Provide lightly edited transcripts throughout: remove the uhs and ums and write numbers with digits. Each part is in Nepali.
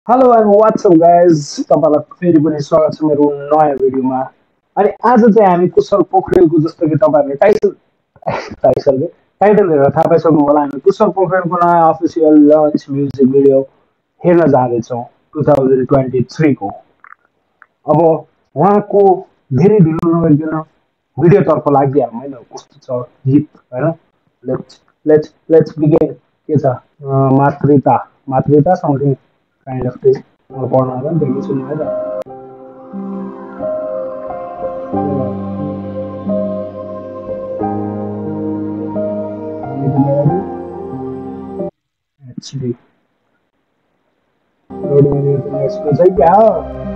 हेलो एन्ड वाट्सअप गाइज तपाईँलाई फेरि पनि स्वागत छ मेरो नयाँ भिडियोमा। अनि आज चाहिँ हामी कुशल पोखरेलको जस्तो कि तपाईँहरूले टाइटल हेरेर थाहा पाइसक्नु होला, हामी कुशल पोखरेलको नयाँ अफिसियल लन्च म्युजिक भिडियो हेर्न जाँदैछौँ 2023 को। अब उहाँको धेरै ढिलो नगरिकन भिडियोतर्फ लागिहालौँ होइन, कस्तो छ गीत होइन। Let's begin. के छ मातृता मातृता समथिङ काइन्ड अफ थिङ। मलाई पढ्न आउँदैन त्यही सुन्नु है त। एक्चुली लोडिङ नेक्स्टको चाहिँ क्या हो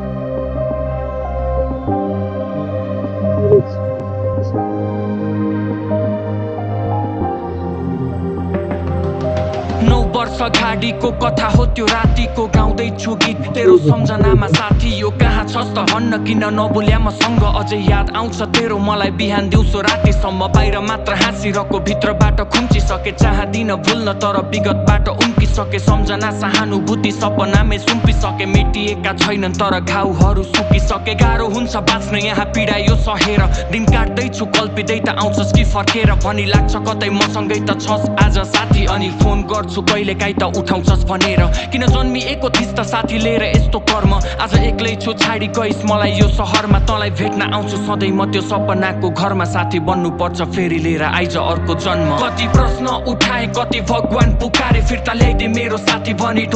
नौ वर्ष घाडीको कथा हो त्यो रातिको, गाउँदैछु गीत तेरो सम्झनामा साथी। यो कहाँ छस् त भन्न किन नबोल्या मसँग, अझै याद आउँछ तेरो मलाई बिहान दिउँसो रातिसम्म। बाहिर मात्र हाँसिरहेको भित्रबाट खुम्चिसके, चाहदिन भुल्न तर विगतबाट उम्किसके। सम्झना सहानुभूति सपनामै सुम्पिसके, मेटिएका छैनन् तर घाउहरू सुकिसके। गाह्रो हुन्छ बाँच्न यहाँ पीडा यो सहेर, दिन काट्दैछु कल्पिँदै त आउँछस् कि फर्केर। भनी लाग्छ कतै मसँगै त छस् आज साथी, अनि फोन गर्छु कहिलेकाहीँ त उठाउँछस् भनेर। किन जन्मिएको थिस् त साथी लिएर यस्तो कर्म, आज एक्लै छु छाडी गइस् मलाई यो सहरमा। तँलाई भेट्न आउँछु सधैँ म त्यो सपनाको घरमा, साथी बन्नु पर्छ फेरि लिएर आइज अर्को जन्म। कति प्रश्न उठाए कति भगवान पुकारे, फिर्ता ल्याइदे मेरो साथी भनी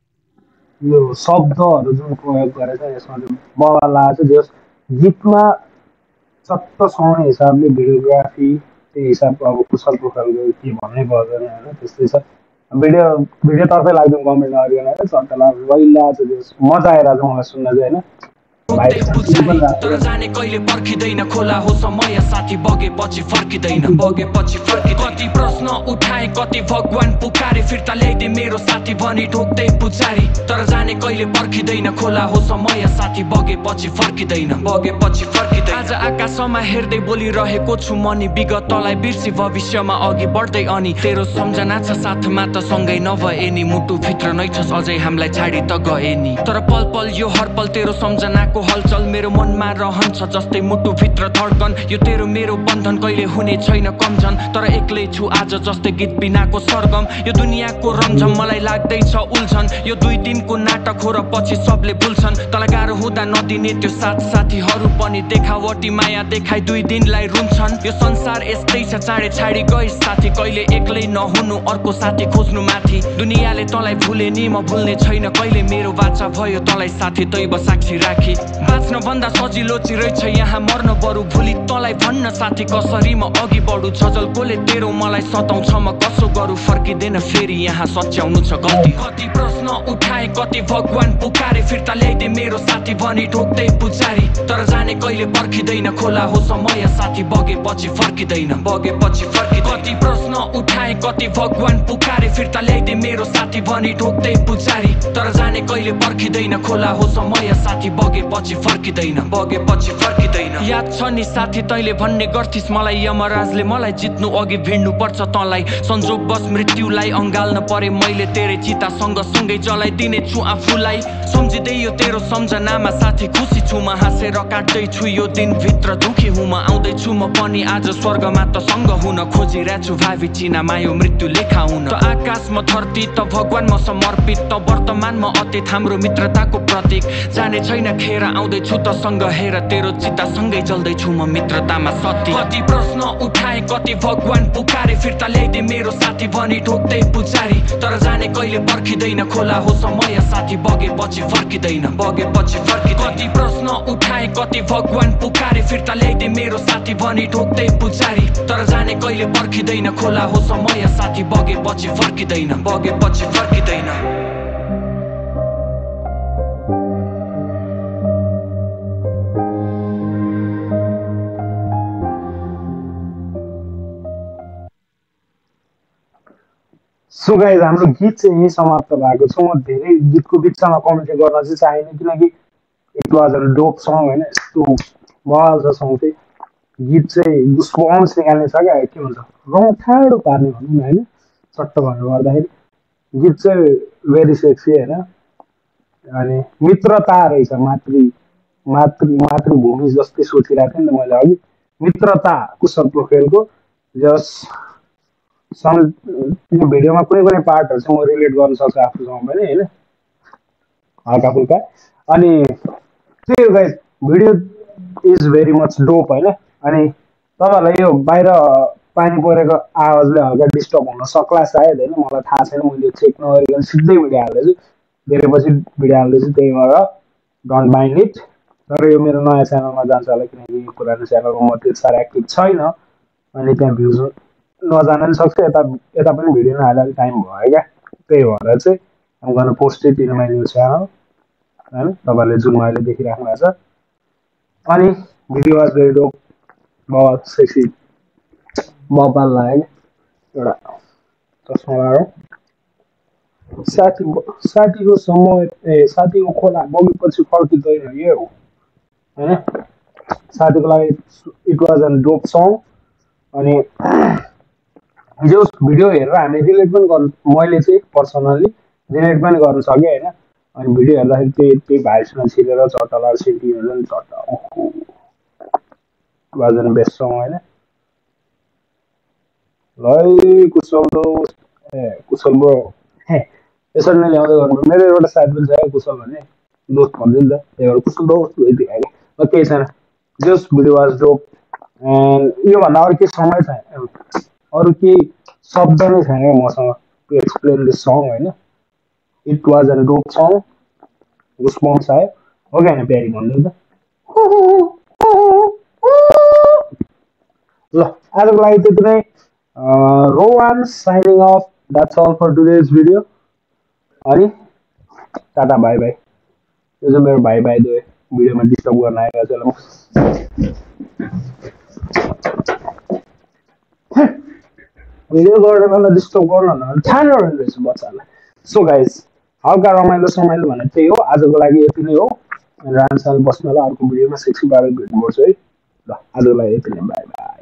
यो शब्दहरू जुन प्रयोग गरेछ यसमा चाहिँ बवाल लागेको छ। जस गीतमा चट्ट सुहाउने हिसाबले भिडियोग्राफी त्यही हिसाबको अब कुशल पोखरेलको के भन्नै पर्दैन होइन, त्यस्तै छ। भिडियोतर्फै लाग्दैन कमेन्ट नगरिकन होइन, चट्ट रहिरहेको छ। त्यो मजा आइरहेको छ मलाई सुन्न चाहिँ होइन। तर जाने कहिले पर्खिँदैन, खोला हो समय साथी बगेपछि फर्किँदैन, बगेपछि फर्किँदैन। कति प्रश्न उठाए कति भगवान पुकारे, फिर्ता ल्याइदे मेरो साथी भनी ढोक्दै पुजारी। तर जाने कहिले पर्खिँदैन, खोला हो समय साथी बगेपछि फर्किँदैन, बगेपछि फर्किँदैन। आज आकाशमा हेर्दै बोलिरहेको छु मनी, विगतलाई बिर्सी भविष्यमा अघि बढ्दै। अनि तेरो सम्झना छ साथमा त सँगै नभए नि, मुटुभित्र नै छस् अझै हामीलाई छाडी त गए नि। तर पल पल यो हर पल तेरो सम्झनाको हलचल मेरो मनमा रहन्छ जस्तै मुटुभित्र धड्कन। यो तेरो मेरो बन्धन कहिले हुने छैन कमजन, तर एक्लै छु आज जस्तै गीत बिनाको सरगम। यो दुनियाँको रमझम मलाई लाग्दैछ उल्झन, यो 2 दिनको नाटक हो र पछि सबले भुल्छन्। तँलाई गाह्रो हुँदा नदिने त्यो साथ साथीहरू पनि देखावटी माया देखाइ 2 दिनलाई रुन्छन्। यो संसार यस्तै छ चाँडै छाडी गइस् साथी, कहिले एक्लै नहुनु अर्को साथी खोज्नु माथि। दुनियाँले तँलाई भुले नि म भुल्ने छैन कहिले, मेरो बाचा भयो तँलाई साथी दैव साक्षी राखी। बाँच्न भन्दा सजिलो चिरै छ यहाँ मर्न बरु भोलि तँलाई भन्न साथी कसरी म अघि बढु। छजलकोले तेरो मलाई सताउँछ म कसो गरौँ, फर्किँदैन फेरि यहाँ सच्याउनु छ गल्ती। कति प्रश्न उठाए कति भगवान पुकारे, फिर्ता ल्याइदे मेरो साथी भनी ढोक्दै पुजारी। तर जाने कहिले पर्खिँदैन, खोला हो समय साथी बगेपछि फर्किँदैन, बगेपछि फर्किँदैन। कति प्रश्न उठाए कति भगवान पुकारे, फिर्ता ल्याइदे मेरो साथी भनी ढोक्दै पुजारी। तर जाने कहिले पर्खिँदैन, खोला हो समय साथी बगेपछि फर्किँदैन, बगेपछि फर्किँदैन। याद छ नि साथी तैँले भन्ने गर्थिस् मलाई, यमराजले मलाई जित्नु अघि भिड्नु पर्छ तँलाई। संजोग बस मृत्युलाई अँगाल्न परे मैले, तेरै चिता सँगै जलाइदिने छु आफूलाई। सम्झिँदै यो तेरो सम्झनामा साथी खुसी छु म, हाँसेर काट्दैछु यो दिनभित्र दुखी हुँ म। आउँदैछु म पनि आज स्वर्गमा त सँग हुन, खोजिरहेको छु भावी चिनामा यो मृत्यु लेखा हुन। त आकाशमा धरती त भगवानमा समर्पित, त वर्तमानमा अतीत हाम्रो मित्रताको प्रतीक। जाने छैन खेर आउँदैछु त सँग हेर, तेरो चिता सँगै जल्दैछु म मित्रतामा सती। कति प्रश्न उठाए कति भगवान पुकारे, फिर्ता ल्याइदे मेरो साथी भनी ढोक्दै पुजारी। तर जाने कहिले पर्खिँदैन, खोला हो समय साथी बगेपछि फर्किँदैन, बगेपछि फर्किँदैन। कति प्रश्न उठाए कति भगवान पुकारे, फिर्ता ल्याइदे मेरो साथी भनी ढोक्दै पुजारी। तर जाने कहिले पर्खिँदैन, खोला हो समय साथी बगेपछि फर्किँदैन, बगेपछि फर्किँदैन। सो गाइज हाम्रो गीत चाहिँ यहीँ समाप्त भएको छ। म धेरै गीतको बिचमा कमेन्ट गर्न चाहिँ चाहिनँ, किनकि it was a dope song होइन, यस्तो बवाल छ सङ चाहिँ। गीत चाहिँ गुस्बम्स निकाल्ने छ क्या, के भन्छ रौँ पार्ने भनौँ न होइन, चट्ट भन्नु पर्दाखेरि। गीत चाहिँ भेरी सेक्सी होइन, अनि मित्रता रहेछ मातृभूमि जस्तै सोचिरहेको थिएँ नि त मैले अघि मित्रता कुशल पोखरेलको जस सम यो भिडियोमा कुनै कुनै पार्टहरू चाहिँ म रिलेट गर्न सक्छु आफूसँग पनि होइन हल्का फुल्का अनि त्यही हो guys video is very much dope होइन अनि तपाईँहरूलाई यो बाहिर पानी परेको आवाजले हल्का डिस्टर्ब हुन सक्ला सायद होइन मलाई थाहा छैन मैले चेक नगरिकन सिधै भिडियो हाल्दैछु धेरै पछि भिडियो हाल्दैछु त्यही भएर डोन्ट माइन्ड इट तर यो मेरो नयाँ च्यानलमा जान्छ होला किनकि पुरानो च्यानलमा म त्यति साह्रो एक्टिभ छैन अनि त्यहाँ भ्युज नजान पनि सक्छ यता यता पनि भिडियो नहाल्दा अलिक टाइम भयो क्या त्यही भएर चाहिँ I'm gonna post it in my new channel होइन तपाईँहरूले जुन अहिले देखिराख्नु भएको छ अनि भिडियो वाज भेरी डोप बहुत सेक्सी बब्बाल लाग्यो एउटा चस्मा लगाएर साथीको समय साथीको खोला बगेपछि फर्किँदैन यो होइन साथीको लागि it was an dope song अनि जो भिडियो हेरेर हामी रिलेट पनि गर्नु मैले चाहिँ पर्सनल्ली रिलेट पनि गर्नु सकेँ होइन अनि भिडियो हेर्दाखेरि त्यही भाइसमा छिरेर चट्टला सिटीहरू पनि चट्ट वाज एन बेस्ट सङ होइन ल है कुशल दोस्त ए कुशल ब्रो हे यसरी नै ल्याउँदै गर्नु मेरो एउटा साथी पनि छ कुशल भन्ने दोस्त भन्दै नि त त्यही भएर कुशल दोस्त यति खाले केही छैन just video was dope and योभन्दा अरू केही समय छैन अरू केही शब्द नै छैन क्या मसँग टु एक्सप्लेन दिस सङ होइन it was an dope song goosebumps आयो हो कि होइन प्यारी भन्दै त ल आजको लागि त्यति नै Rowan signing off that's all for today's video अनि टाटा बाई बाई यो चाहिँ मेरो भाइ भाइ दियो भिडियोमा डिस्टर्ब गर्न आइरहेको छ भिडियो गरेर मलाई डिस्टर्ब गर्नु भन्दा ठानो रहेछ बच्चालाई सो गाइज हल्का रमाइलो समाइलो भने त्यही हो आजको लागि यति नै हो राम्रोसँग बस्नु होला अर्को भिडियोमा सेक्सी पारेर भेट्नुपर्छ है ल आजको लागि यति नै बाई बाई